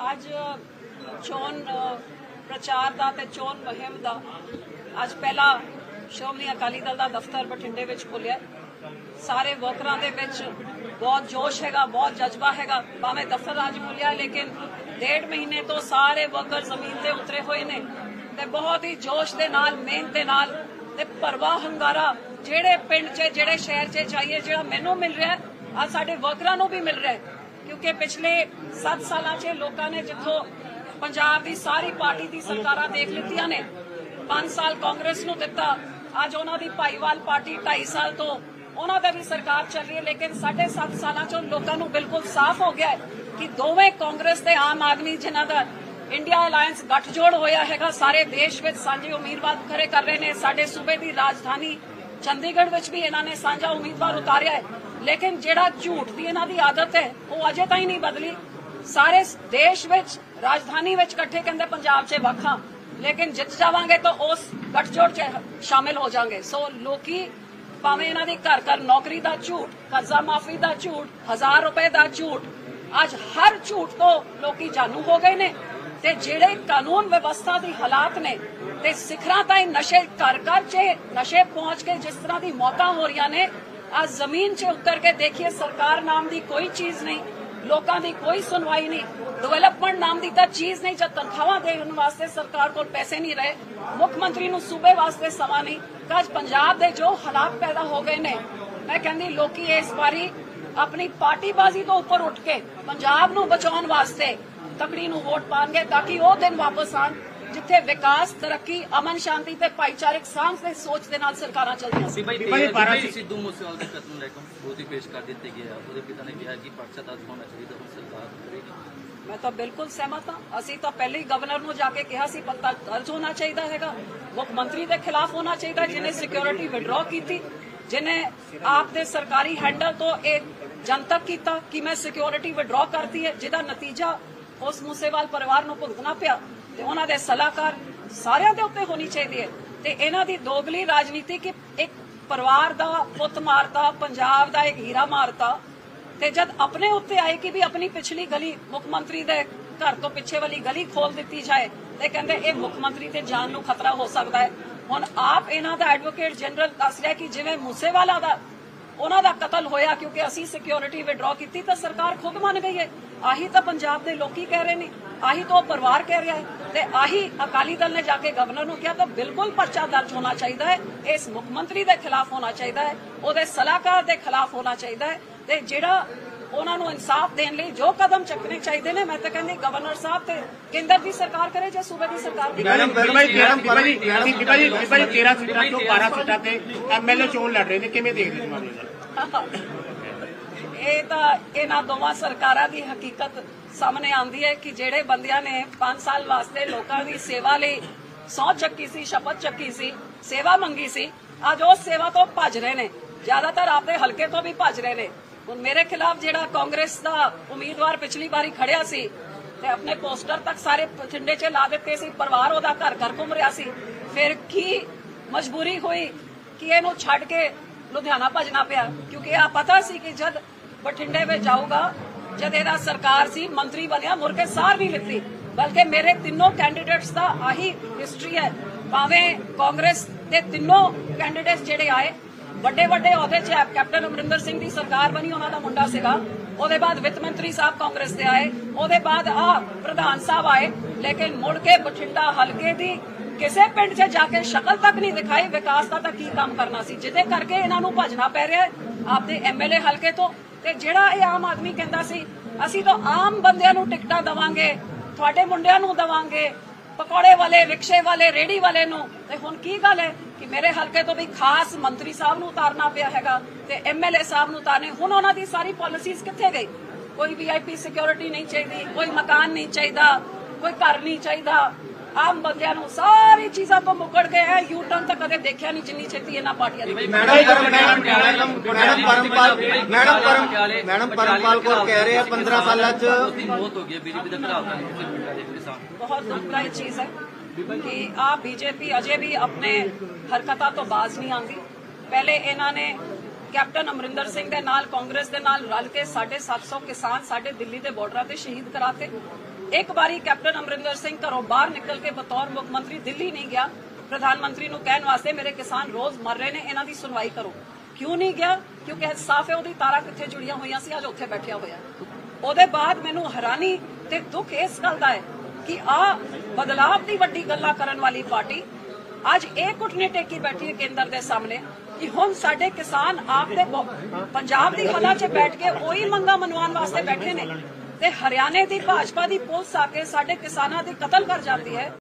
ਅੱਜ ਚੋਣ ਪ੍ਰਚਾਰ ਦਾ ਤੇ ਚੋਣ ਮੁਹਿੰਮ ਦਾ ਅੱਜ ਪਹਿਲਾ ਸ਼੍ਰੋਮਣੀ ਅਕਾਲੀ ਦਲ ਦਾ ਦਫ਼ਤਰ ਬਠਿੰਡੇ ਵਿੱਚ ਖੁੱਲਿਆ। ਸਾਰੇ ਵਰਕਰਾਂ ਦੇ ਵਿੱਚ ਬਹੁਤ ਜੋਸ਼ ਹੈਗਾ, ਬਹੁਤ ਜਜ਼ਬਾ ਹੈਗਾ। ਭਾਵੇਂ ਦਫ਼ਤਰ ਅੱਜ ਖੁੱਲਿਆ ਲੇਕਿਨ 1.5 ਮਹੀਨੇ ਤੋਂ ਸਾਰੇ ਵਰਕਰ ਜ਼ਮੀਨ ਤੇ ਉਤਰੇ ਹੋਏ ਨੇ ਤੇ ਬਹੁਤ ਹੀ ਜੋਸ਼ ਦੇ ਨਾਲ, ਮਿਹਨਤ ਦੇ ਨਾਲ ਤੇ ਭਰਵਾਂ ਹੰਗਾਰਾ ਜਿਹੜੇ ਪਿੰਡ 'ਚ ਜਿਹੜੇ ਸ਼ਹਿਰ 'ਚ ਚਾਹੀਏ, ਜਿਹੜਾ ਮੈਨੂੰ ਮਿਲ ਰਿਹਾ ਅੱਜ ਸਾਡੇ ਵਰਕਰਾਂ ਨੂੰ ਵੀ ਮਿਲ ਰਿਹਾ ਕਿਉਂਕਿ ਪਿਛਲੇ 7 ਸਾਲਾਂ 'ਚ ਲੋਕਾਂ ਨੇ ਜਿੱਥੋਂ ਪੰਜਾਬ ਦੀ ਸਾਰੀ ਪਾਰਟੀ ਦੀ ਸਰਕਾਰਾਂ ਦੇਖ ਲਿੱਤੀਆਂ ਨੇ, 5 ਸਾਲ ਕਾਂਗਰਸ ਨੂੰ ਦਿੱਤਾ, ਅੱਜ ਉਹਨਾਂ ਦੀ ਭਾਈਵਾਲ ਪਾਰਟੀ 2.5 ਸਾਲ ਤੋਂ ਉਹਨਾਂ ਦਾ ਵੀ ਸਰਕਾਰ ਚੱਲ ਰਹੀ ਹੈ। ਲੇਕਿਨ 7.5 ਸਾਲਾਂ 'ਚੋਂ ਲੋਕਾਂ ਨੂੰ ਬਿਲਕੁਲ ਸਾਫ਼ ਹੋ ਗਿਆ ਹੈ ਕਿ ਦੋਵੇਂ ਕਾਂਗਰਸ ਤੇ ਆਮ ਆਦਮੀ ਜਿਨ੍ਹਾਂ ਦਾ ਇੰਡੀਆ ਅਲਾਇੰਸ ਗੱਠਜੋੜ ਹੋਇਆ ਹੈਗਾ, ਸਾਰੇ ਦੇਸ਼ ਵਿੱਚ ਸਾਂਝੇ ਉਮੀਦਵਾਰ ਖੜੇ ਕਰ ਰਹੇ ਨੇ। ਸਾਡੇ ਸੂਬੇ ਦੀ ਰਾਜਧਾਨੀ ਚੰਡੀਗੜ੍ਹ ਵਿੱਚ ਵੀ ਇਹਨਾਂ ਨੇ ਸਾਂਝਾ ਉਮੀਦਵਾਰ ਉਤਾਰਿਆ ਹੈ। ਲੇਕਿਨ ਜਿਹੜਾ ਝੂਠ ਦੀ ਇਹਨਾਂ ਦੀ ਆਦਤ ਹੈ ਉਹ ਅਜੇ ਤਾਈਂ ਨਹੀਂ ਬਦਲੀ। ਸਾਰੇ ਦੇਸ਼ ਵਿੱਚ ਰਾਜਧਾਨੀ ਵਿੱਚ ਇਕੱਠੇ ਕਹਿੰਦੇ ਪੰਜਾਬ 'ਚ ਵੱਖਾਂ, ਲੇਕਿਨ ਜਿੱਤ ਜਾਵਾਂਗੇ ਤਾਂ ਉਸ ਗੱਠਜੋੜ 'ਚ ਸ਼ਾਮਿਲ ਹੋ ਜਾਵਾਂਗੇ। ਸੋ ਲੋਕੀ ਭਾਵੇਂ ਇਹਨਾਂ ਦੀ ਘਰ ਘਰ ਨੌਕਰੀ ਦਾ ਝੂਠ, ਕਰਜ਼ਾ ਮਾਫੀ ਦਾ ਝੂਠ, 1000 ਰੁਪਏ ਦਾ ਝੂਠ, ਅੱਜ ਹਰ ਝੂਠ ਤੋਂ ਲੋਕੀ ਜਾਣੂ ਹੋ ਗਏ ਨੇ ਤੇ ਜਿਹੜੇ ਕਾਨੂੰਨ ਵਿਵਸਥਾ ਦੀ ਹਾਲਾਤ ਨੇ ਤੇ ਸਿਖਰਾਂ ਤਾਈਂ ਨਸ਼ੇ ਘਰ ਘਰ 'ਚ ਨਸ਼ੇ ਪਹੁੰਚ ਕੇ ਜਿਸ ਤਰ੍ਹਾਂ ਦੀ ਮੌਤਾਂ ਹੋ ਰਹੀਆਂ ਨੇ, आज जमीन 'ਚ उतर के देखिए सरकार नाम की कोई चीज नहीं, लोगों की कोई सुनवाई नहीं, डेवलपमेंट नाम की तो चीज नहीं। जब तनख्वाह देने वास्ते सरकार को पैसे नहीं रहे, मुख्यमंत्री नूं सूबे वास्ते समा नहीं, तो अज पंजाब के जो हालात पैदा हो गए ने, मैं कहती लोकी इस बारी अपनी पार्टीबाजी तो उपर उठ के पंजाब नूं बचाउण वास्ते तकड़ी नूं वोट पाएंगे ताकि वो दिन वापस आण जिथे विकास, तरक्की, अमन शांति ते भाईचारक सांझ ते सोच दे नाल सरकारां चलदियां सी। सिद्धू मूसेवाला दे कतल ले विरोधी पेश कर दिते गए, ਉਹਦੇ ਪਿਤਾ ਨੇ ਕਿਹਾ ਕਿ ਪਰਚਾ ਦਰਜ ਹੋਣਾ ਚਾਹੀਦਾ, ਹੁਣ ਸਰਕਾਰ ਕਰੇਗੀ। मैं तो बिल्कुल सहमत हाँ। असीं तो पहले ही गवर्नर नूं जाके कहा सी पता दर्ज होना चाहिए हैगा, मुख्यमंत्री के खिलाफ होना चाहिए जिन्हें सिक्योरिटी विड्रॉ की थी, जिन्हें आपके सरकारी हैंडल तो एक जनतक किया कि मैं सिक्योरिटी विड्रॉ करती है, जिहदा नतीजा उस मूसेवाल परिवार नूं भुगतना पिया ते उन्हां दे सलाहकार सारियां दे उत्ते होनी चाहिए है। ते इन्हां दी दोगली राजनीति कि एक परिवार दा पुत मारता, पंजाब दा एक हीरा मारता, ते जद अपने उत्ते आए कि भी अपनी पिछली गली मुख्यमंत्री दे घर तो पिछे वाली गली खोल दी जाए ते कहंदे ये मुख्यमंत्री ते जान नूं खतरा हो सकता है। हुण आप इन्हां दा एडवोकेट जनरल दस रहा कि जिवें मूसेवाला दा उन्हां दा कतल होया क्योंकि असीं सिक्योरिटी विड्रॉ की तो सरकार खुद मन गई है। आही तो पंजाब के लोग कह रहे हैं, आही तो परिवार कह रहा है ते आही अकाली दल ने जाके गवर्नर नूं कहा तो बिल्कुल पर्चा दर्ज होना चाहिए है, इस मुख्यमंत्री के खिलाफ होना चाहिए है, उहदे सलाहकार के खिलाफ होना चाहिए है ते जिहड़ा उन्हां नूं इंसाफ देने लई जो कदम चुकने चाहिए ने, मैं तो कहंदी गवर्नर साहब ते केंद्र की सरकार करे या सूबे की सरकार। 13 सीटां चों 12 सीटां ते MLA चोण लड़ रहे ने, किवें देखदे हो मामले? ਇਹ ਤਾਂ ਇਹਨਾਂ ਦੋਵਾਂ ਸਰਕਾਰਾਂ ਦੀ ਹਕੀਕਤ ਸਾਹਮਣੇ ਆਉਂਦੀ ਹੈ ਕਿ ਜਿਹੜੇ ਬੰਦਿਆਂ ਨੇ 5 ਸਾਲ ਵਾਸਤੇ ਲੋਕਾਂ ਦੀ ਸੇਵਾ ਲਈ ਸਹੁੰ ਚੱਕੀ ਸੀ, ਸ਼ਪਥ ਚੱਕੀ ਸੀ, ਸੇਵਾ ਮੰਗੀ ਸੀ, ਅੱਜ ਉਸ ਸੇਵਾ ਤੋਂ ਭੱਜ ਰਹੇ ਨੇ, ਜ਼ਿਆਦਾਤਰ ਆਪਦੇ ਹਲਕੇ ਤੋਂ ਵੀ ਭੱਜ ਰਹੇ ਨੇ। ਹੁਣ ਮੇਰੇ ਖਿਲਾਫ ਜਿਹੜਾ ਕਾਂਗਰਸ ਦਾ ਉਮੀਦਵਾਰ ਪਿਛਲੀ ਵਾਰੀ ਖੜਿਆ ਸੀ ਤੇ ਆਪਣੇ ਪੋਸਟਰ ਤੱਕ ਸਾਰੇ ਬਠਿੰਡੇ 'ਚ ਲਾ ਦਿੱਤੇ ਸੀ, ਪਰਿਵਾਰ ਉਹਦਾ ਘਰ ਘਰ ਘੁੰਮ ਰਿਹਾ ਸੀ, ਫਿਰ ਕੀ ਮਜਬੂਰੀ ਹੋਈ ਕਿ ਇਹਨੂੰ ਛੱਡ ਕੇ ਲੁਧਿਆਣਾ ਭੱਜਣਾ ਪਿਆ ਕਿਉਂਕਿ ਆ ਪਤਾ ਸੀ ਕਿ ਜਦ बठिंडे में जाऊगा, जब एदा सरकार सी मंत्री बनया मुड़ के सार नहीं लिती, बल्कि मेरे तीनों कैंडिडेट्स का आही हिस्ट्री है। भावें कांग्रेस के तीनों कैंडिडेट्स जेडे आए बड़े बड़े अहदे च, कैप्टन अमरिंदर सिंह की सरकार बनी, उन्होंने मुंडा सीगा, ਉਹਦੇ बाद वित्त मंत्री साहब कांग्रेस के आए, ਉਹਦੇ बाद प्रधान साहब आए, लेकिन मुड़ के बठिंडा हल्के की किसी पिंड च जाके शक्ल तक नहीं दिखाई, विकास का की काम करना सी, जिदे करके इन्हों भजना पै रहा है आपके MLA हल्के तो। ਤੇ ਜਿਹੜਾ ਇਹ ਆਮ ਆਦਮੀ ਕਹਿੰਦਾ ਸੀ ਅਸੀਂ ਤਾਂ ਆਮ ਬੰਦਿਆਂ ਨੂੰ ਟਿਕਟਾਂ ਦਵਾਂਗੇ, ਤੁਹਾਡੇ ਮੁੰਡਿਆਂ ਨੂੰ ਦਵਾਂਗੇ, ਪਕੌੜੇ ਵਾਲੇ, ਰਿਕਸ਼ੇ ਵਾਲੇ, ਰੇੜੀ ਵਾਲੇ ਨੂੰ, ਤੇ ਹੁਣ ਕੀ ਗੱਲ ਹੈ ਕਿ ਮੇਰੇ ਹਲਕੇ ਤੋਂ ਵੀ ਖਾਸ ਮੰਤਰੀ ਸਾਹਿਬ ਨੂੰ ਉਤਾਰਨਾ ਪਿਆ ਹੈਗਾ ਤੇ MLA ਸਾਹਿਬ ਨੂੰ ਉਤਾਰਨੇ। ਹੁਣ ਉਹਨਾਂ ਦੀ ਸਾਰੀ ਪਾਲਿਸੀਜ਼ ਕਿੱਥੇ ਗਈ? ਕੋਈ VIP ਸਿਕਿਉਰਿਟੀ ਨਹੀਂ ਚਾਹੀਦੀ, ਕੋਈ ਮਕਾਨ ਨਹੀਂ ਚਾਹੀਦਾ, ਕੋਈ ਘਰ ਨਹੀਂ ਚਾਹੀਦਾ, ਆਮ ਬੰਦਿਆਂ ਨੂੰ ਸਾਰੀ ਚੀਜ਼ਾਂ ਤੋਂ ਮੁੱਕੜ ਗਏ ਹੈ। ਯੂ ਟਰਨ ਤਾਂ ਕਦੇ ਦੇਖਿਆ ਨਹੀਂ ਜਿੰਨੀ ਛੇਤੀ ਇਹਨਾਂ ਪਾਰਟੀਆਂ ਦੀ। मैडम परमपाल को कह रहे हैं 15 साल मौत हो गई बीजेपी का खिलाफ। बहुत दुखदाई चीज है कि आप बीजेपी अजे भी अपने हरकतां तो बाज नहीं आती। पहले इन्होंने कैप्टन अमरिंदर सिंह के नाल कांग्रेस के नाल रल के 750 किसान साडे दिल्ली के बॉर्डर से शहीद कराते। ਇੱਕ ਵਾਰੀ ਕੈਪਟਨ ਅਮਰਿੰਦਰ ਸਿੰਘ ਘਰੋਂ ਬਾਹਰ ਨਿਕਲ ਕੇ ਬਤੌਰ ਮੁੱਖ ਮੰਤਰੀ ਦਿੱਲੀ ਨਹੀਂ ਗਿਆ ਪ੍ਰਧਾਨ ਮੰਤਰੀ ਨੂੰ ਕਹਿਣ ਵਾਸਤੇ ਮੇਰੇ ਕਿਸਾਨ ਰੋਜ਼ ਮਰ ਰਹੇ ਨੇ, ਇਹਨਾਂ ਦੀ ਸੁਣਵਾਈ ਕਰੋ। ਕਿਉਂ ਨਹੀਂ ਗਿਆ? ਕਿਉਂਕਿ ਸਾਫ਼ ਹੈ ਉਹਦੀ ਤਾਰਾਂ ਕਿੱਥੇ ਜੁੜੀਆਂ ਹੋਈਆਂ ਸੀ, ਅੱਜ ਉੱਥੇ ਬੈਠਿਆ ਹੋਇਆ। ਉਹਦੇ ਬਾਅਦ ਮੈਨੂੰ ਹੈਰਾਨੀ ਤੇ ਦੁੱਖ ਇਸ ਗੱਲ ਦਾ ਹੈ ਕਿ ਆ ਬਦਲਾਵ ਦੀ ਵੱਡੀ ਗੱਲਾਂ ਕਰਨ ਵਾਲੀ ਪਾਰਟੀ ਅੱਜ ਇਹ ਘੁਟਨੇ ਟੇਕੀ ਬੈਠੀ ਹੈ ਕੇਂਦਰ ਦੇ ਸਾਹਮਣੇ ਕਿ ਹੁਣ ਸਾਡੇ ਕਿਸਾਨ ਆਪਦੇ ਪੰਜਾਬ ਦੀ ਹੱਲਾਂ 'ਚ ਬੈਠ ਕੇ ਉਹੀ ਮੰਗਾਂ ਮਨਵਾਉਣ ਵਾਸਤੇ ਬੈਠੇ ਨੇ ਤੇ ਹਰਿਆਣੇ ਦੀ ਭਾਜਪਾ ਦੀ ਪੁਲਿਸ ਆ ਕੇ ਸਾਡੇ ਕਿਸਾਨਾਂ ਦੇ ਕਤਲ ਕਰ ਜਾਂਦੀ ਹੈ।